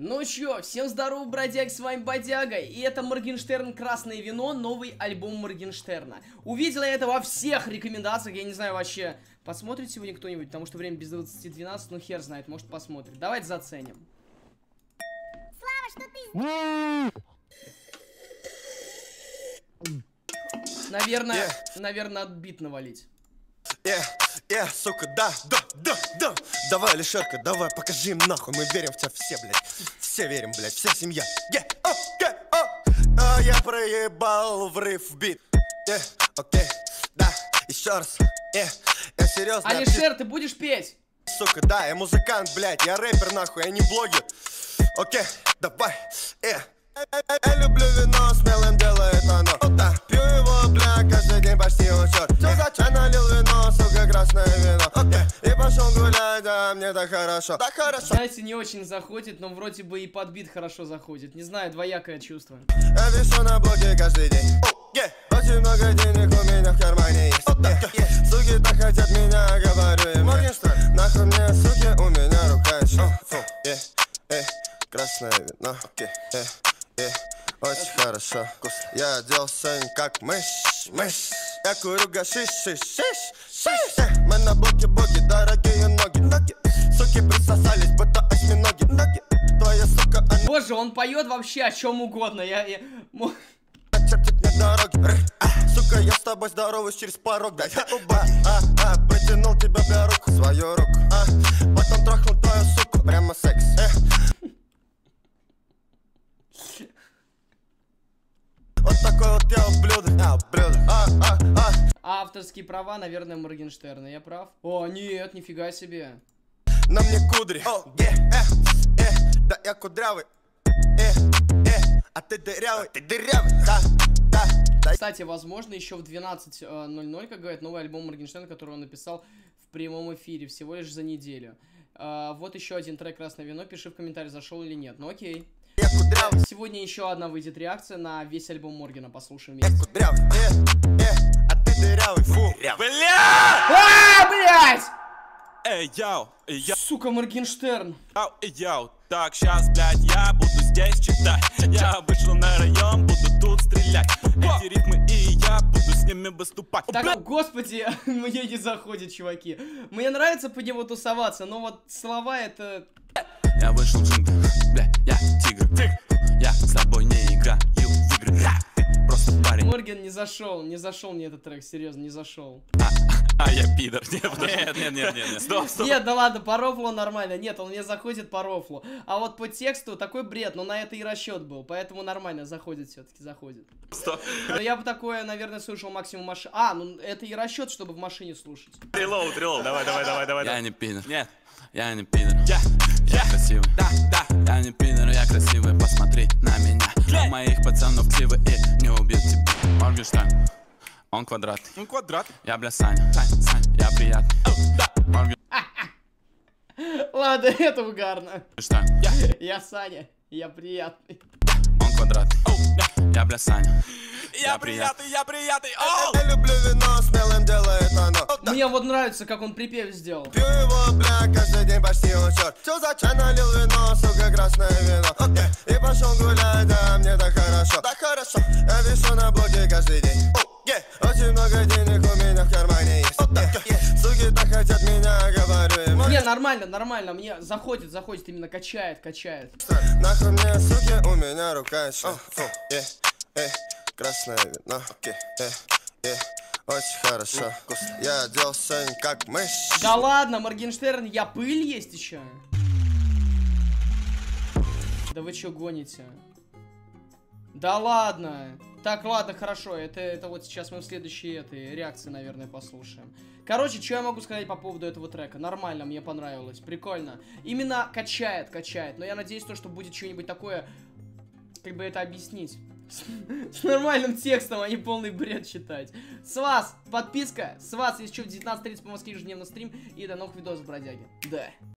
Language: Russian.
Ну чё, всем здорово, бродяг, с вами Бодяга, и это Моргенштерн «Красное вино», новый альбом Моргенштерна. Увидел я это во всех рекомендациях, я не знаю вообще, посмотрит сегодня кто-нибудь, потому что время без 20:12, ну хер знает, может посмотрит. Давайте заценим. Слава, что ты... Наверное, надо бит навалить. Сука, да, давай, Лешерка, давай, покажи им нахуй, мы верим в тебя все, блядь, все верим, блядь, вся семья, я проебал врыв в бит, окей, да, еще раз, я серьезно. Алишер, ты будешь петь? Сука, да, я музыкант, блядь, я рэпер, нахуй, я не блогер, окей, давай, я люблю вино, смелым делает оно, да, пью его, бля, каждый день почти учет. Все зачем налил вино, сука, красное вино, и пошел гулять, да, мне так хорошо, так хорошо. Знаете, не очень заходит, но вроде бы и подбит хорошо заходит. Не знаю, двоякое чувство. Я вешу на блоке каждый день, очень много денег у меня в кармане есть, суки так хотят меня, говорю им, нахуй мне, суки, у меня рука еще, красное вино, очень хорошо. Я оделся как мышь. Я курю гашиш, мы на блоке боги, дорогие ноги. Суки присосались, будто осьминоги. Твоя сука, она... Боже, он поет вообще о чем угодно. Чертит мне дороги. Сука, я с тобой здороваюсь через порог. Да я протянул тебя, бля, руку, свою руку. Потом трахнул твою суку, прямо секс. Вот такой вот я ублюдок, Авторские права, наверное, Моргенштерна, я прав? О, нет, нифига себе. На мне кудри, да я кудрявый, а ты дырявый, да. Кстати, возможно, еще в 12:00, как говорят, новый альбом Моргенштерна, который он написал в прямом эфире, всего лишь за неделю. Вот еще один трек «Красное вино», пиши в комментариях, зашел или нет, ну окей. Сегодня еще одна выйдет реакция на весь альбом Моргена, послушаем вместе. А ты дырявый, фу. Блять! Эй, яу, Сука, Моргенштерн. так, сейчас, блядь, я буду здесь читать. Я вышел на район, буду тут стрелять. Эти ритмы и я буду с ними выступать. Так, господи, мне не заходит, чуваки. Мне нравится по нему тусоваться, но вот слова это... Я вышел в джунгли, бля, я тигр. Я с тобой не играю в игры. Ты просто парень. Морген не зашел мне этот трек, серьезно, не зашел. Я пидор. Нет. Стоп. Нет, да ладно, по рофлу нормально. Нет, он мне заходит по рофлу. А вот по тексту такой бред, но на это и расчет был. Поэтому нормально, заходит все-таки, заходит. Стоп. Но я бы такое, наверное, слушал максимум машине. Ну это и расчет, чтобы в машине слушать. Релоуд. Давай. Я не пидор. Нет. Я не пидор. Я красивый. Да. Я не пидор, я красивый. Посмотри на меня. На моих пацанов ксивы и не убьют тебя. Моргенштерн. Он квадрат. Я, бля, Саня, я приятный. Ладно, это угарно. Что? Я Саня, я приятный. Он квадрат. Я, бля, Саня. Я приятный. Я люблю вино, смелым делает оно. Мне вот нравится, как он припев сделал. Пью его, бля, каждый день почти учет. Все зачем налил вино, сука, красное вино. И пошел гулять, да, мне так хорошо. Так хорошо, я вешу на блоке каждый день. Очень много денег у меня в кармане есть. Суки так хотят меня, говорю им. Не, нормально, мне заходит, именно качает. Нахуй мне, суки, у меня рука еще. Красное вино, очень хорошо. Я оделся как мышь. Да ладно, Моргенштерн, я пыль есть еще. Да вы что гоните? Да ладно. Так, ладно, хорошо, это вот сейчас мы в следующей этой реакции, наверное, послушаем. Короче, что я могу сказать по поводу этого трека? Нормально, мне понравилось, прикольно. Именно качает, но я надеюсь, что будет что-нибудь такое, как бы это объяснить. С нормальным текстом, а не полный бред читать. С вас подписка, с вас, если что, в 19:30 по Москве ежедневно стрим. И до новых видосов, бродяги. Да.